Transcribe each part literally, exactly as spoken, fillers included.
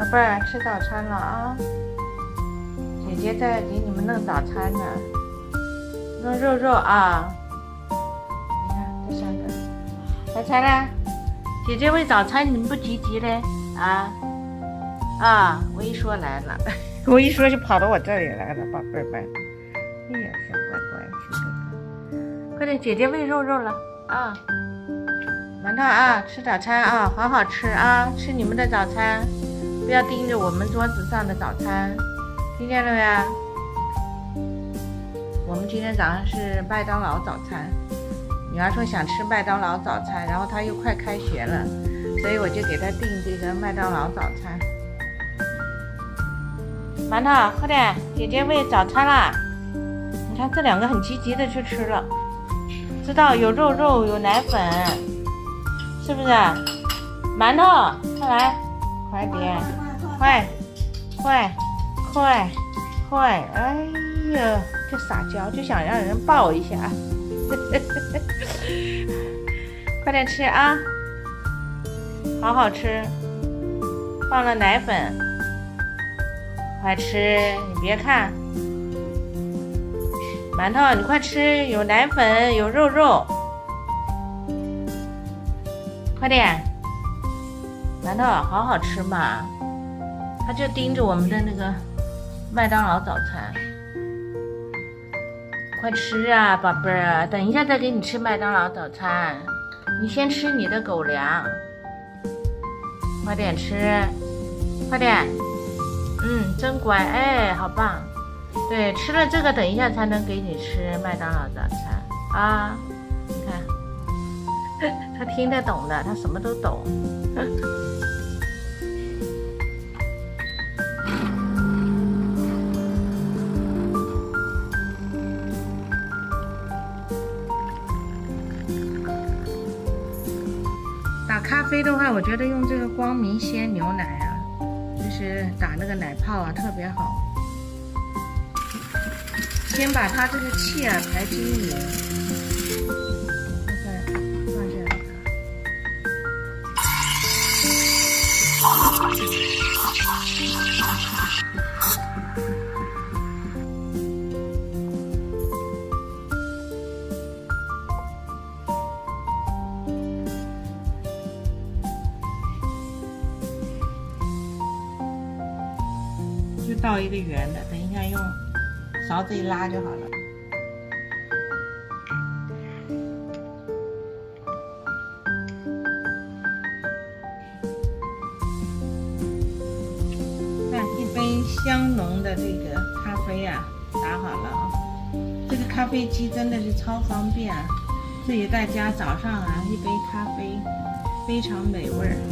宝贝儿，吃早餐了啊！姐姐在给你们弄早餐呢，弄肉肉啊！你看这三个，早餐呢？姐姐喂早餐，你们不积极嘞？啊啊！我一说来了，我一说就跑到我这里来了，宝贝儿们。哎呀，小乖乖，小哥哥，快点，姐姐喂肉肉了啊！馒头啊，吃早餐啊，好好吃啊，吃你们的早餐。不要盯着我们桌子上的早餐，听见了没有？我们今天早上是麦当劳早餐，女儿说想吃麦当劳早餐，然后她又快开学了，所以我就给她订这个麦当劳早餐。馒头，快点，姐姐喂早餐啦！你看这两个很积极的去吃了，知道有肉肉有奶粉，是不是？馒头，快来！快点，快，快，快，快！哎呀，就撒娇，就想让人抱一下。快点吃啊，好好吃，放了奶粉，快吃！你别看，馒头，你快吃，有奶粉，有肉肉，快点！馒头好好吃嘛，他就盯着我们的那个麦当劳早餐，快吃啊，宝贝儿！等一下再给你吃麦当劳早餐，你先吃你的狗粮，快点吃，快点，嗯，真乖，哎，好棒！对，吃了这个，等一下才能给你吃麦当劳早餐啊！你看，他听得懂的，他什么都懂。打咖啡的话，我觉得用这个光明鲜牛奶啊，就是打那个奶泡啊，特别好。先把它这个气啊排均匀，再放下来。就倒一个圆的，等一下用勺子一拉就好了。看，一杯香浓的这个咖啡啊，打好了啊。这个咖啡机真的是超方便啊！这也在家早上啊，一杯咖啡非常美味儿。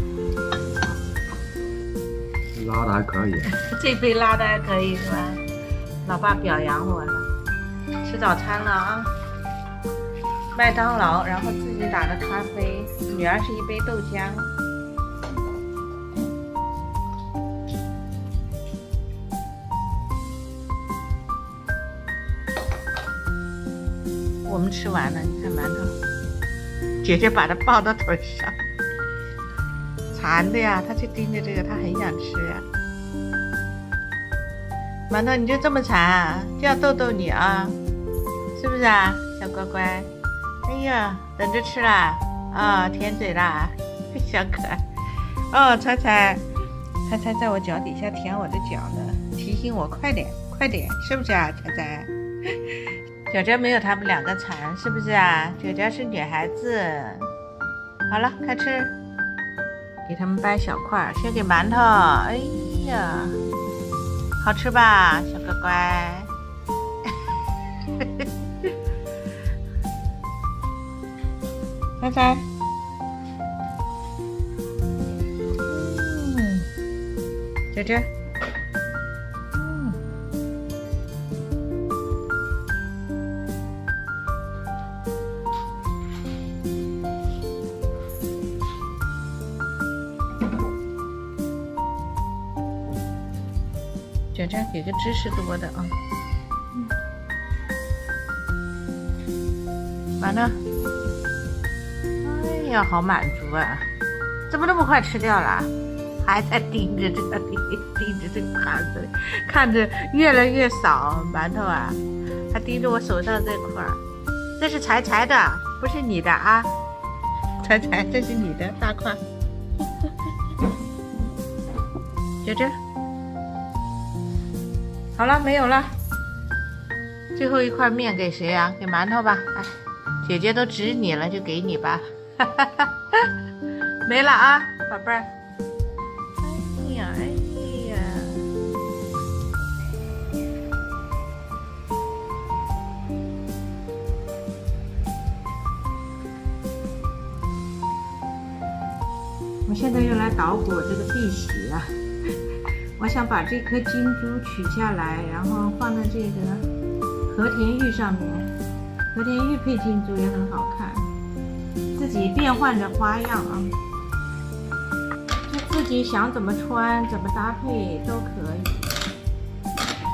拉的还可以， 这杯拉的还可以是吧？老爸表扬我了。吃早餐了啊！麦当劳，然后自己打的咖啡，女儿是一杯豆浆。我们吃完了，你看馒头，姐姐把它抱到腿上。馋的呀，他就盯着这个，他很想吃呀。馒头，你就这么馋啊？就要逗逗你啊，是不是啊，小乖乖？哎呀，等着吃啦，啊、哦，舔嘴啦，小可爱。哦，彩彩，彩彩在我脚底下舔我的脚呢，提醒我快点，快点，是不是啊，彩彩？九九没有他们两个馋，是不是啊？九九是女孩子。好了，开吃。给他们掰小块，先给馒头。哎呀，好吃吧，小乖乖？猜猜？嗯，姐姐。嗯。卷卷给个芝士多的啊，嗯，完了，哎呀，好满足啊！怎么那么快吃掉了？还在盯着这里。 盯着这个盘子里，看着越来越少。馒头啊，还盯着我手上这块儿，这是柴柴的，不是你的啊，柴柴，这是你的大块。就这，好了，没有了。最后一块面给谁啊？给馒头吧。哎，姐姐都指你了，就给你吧。没了啊，宝贝儿。哎呀，哎呀。我现在又来捣鼓这个碧玺啊。我想把这颗金珠取下来，然后放在这个和田玉上面。和田玉配金珠也很好看，自己变换着花样啊，就自己想怎么穿怎么搭配都可以。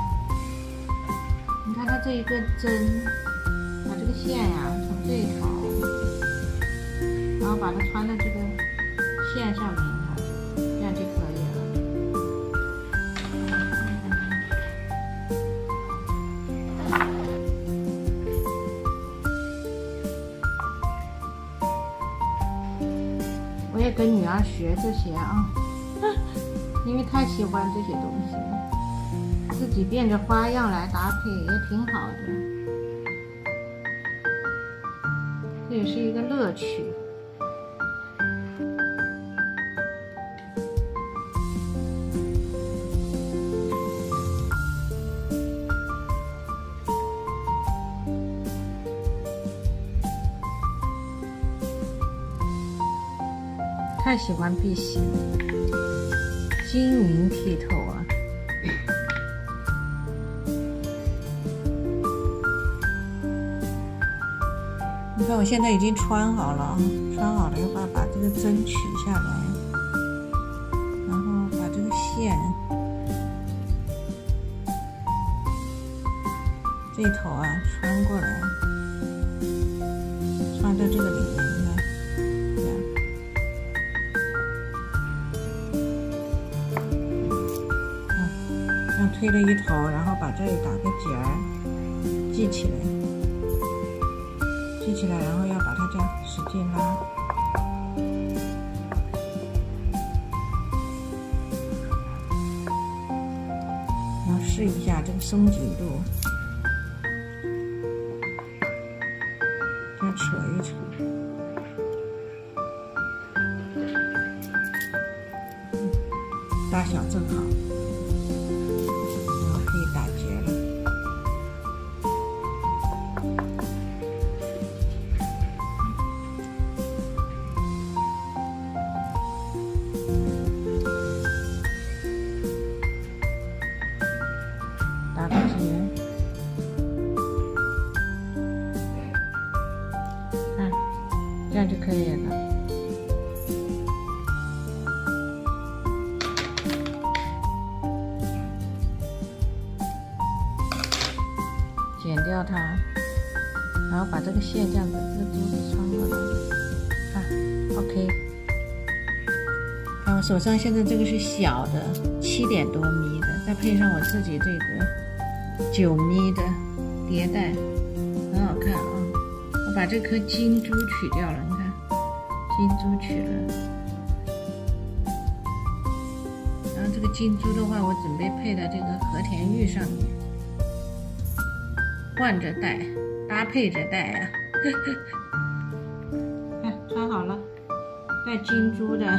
你看它这一根针，把这个线呀、从这一头，然后把它穿在这个线上面，这样就可以了。我也跟女儿学这些啊，因为太喜欢这些东西了，自己变着花样来搭配也挺好的，这也是一个乐趣。太喜欢碧玺了，晶莹剔透啊！你看我现在已经穿好了，穿好了，要把把这个针取下来，然后把这个线这头啊穿过来，穿在这个里面。推了一头，然后把这里打个结儿，系起来，系起来，然后要把它这样使劲拉，然后试一下这个松紧度，这样扯一扯，大小正好。打个结，看，这样就可以了。剪掉它，然后把这个线这样子，这个珠子穿过来，看 ，OK。看我手上现在这个是小的，七点多米的，再配上我自己这个九米的叠带，很好看啊！我把这颗金珠取掉了，你看，金珠取了。然后这个金珠的话，我准备配在这个和田玉上面。换着戴，搭配着戴啊！看，穿好了，带金珠的。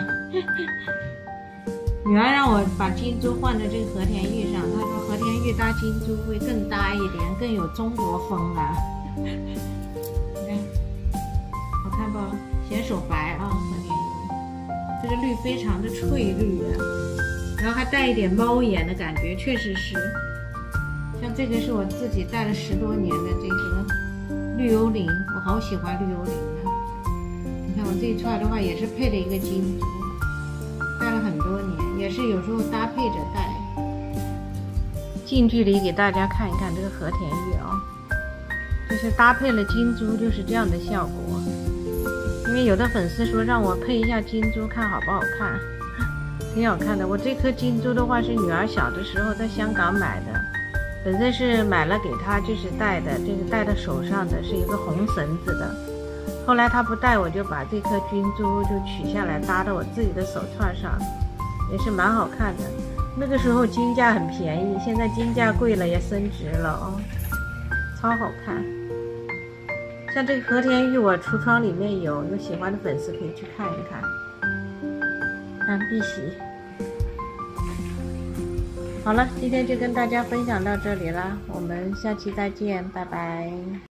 女儿让我把金珠换在这个和田玉上，她说和田玉搭金珠会更搭一点，更有中国风啊。你看，好看不？显手白啊，和田玉，这个绿非常的翠绿啊，然后还带一点猫眼的感觉，确实是。像这个是我自己戴了十多年的这个绿幽灵，我好喜欢绿幽灵啊！你看我这一串的话也是配了一个金珠，戴了很多年，也是有时候搭配着戴。近距离给大家看一看这个和田玉啊，就是搭配了金珠就是这样的效果。因为有的粉丝说让我配一下金珠看好不好看， 挺好看的。我这颗金珠的话是女儿小的时候在香港买的，本身是买了给她就是戴的，这个戴在手上的，是一个红绳子的。后来她不戴，我就把这颗金珠就取下来搭到我自己的手串上，也是蛮好看的。那个时候金价很便宜，现在金价贵了也升值了哦，超好看。像这个和田玉，我橱窗里面有，有喜欢的粉丝可以去看一看。看碧玺。好了，今天就跟大家分享到这里啦，我们下期再见，拜拜。